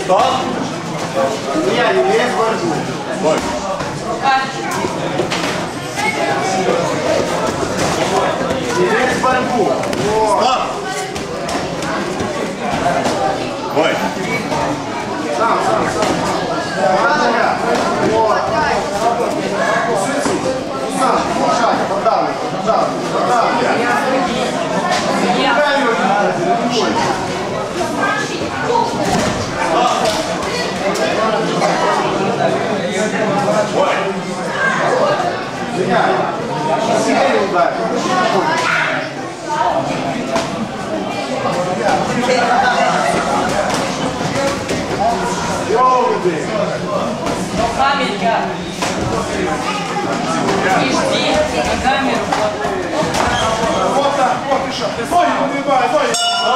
Стоп! Я не лезь в борьбу. Бой. Не лезь в борьбу. Стоп! Бой. Сам. Одна нога. Вот. Сам, шаг, поддавай. Бой. Сильный удар. Ёлды. Камерка. И жди на камеру. Вот так, вот еще. Ноги подвигай, ноги.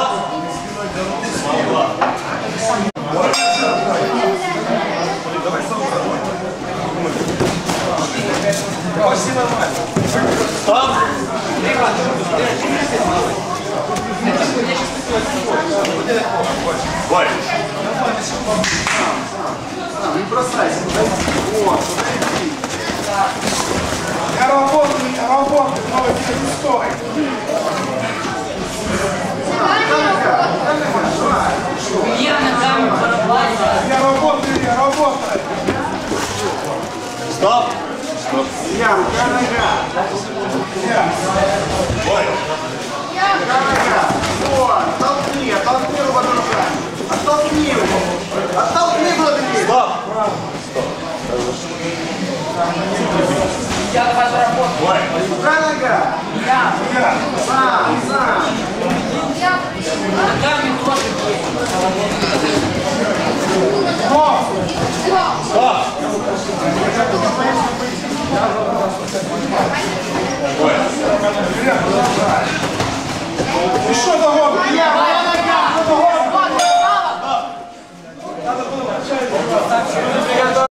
Стоп! Бой. Не бросайся. Вот. Я работаю, но тебе не стоит. Я на камеру барабаню. Я работаю. Стоп! Я, рука, нога. Бой. Рука, нога. Вот, оттолкни его руками. Оттолкни его. Оттолкни владыки. Стоп! Я давай заработаю. Бой. Рука, нога. Я. Сам. На камеру тоже.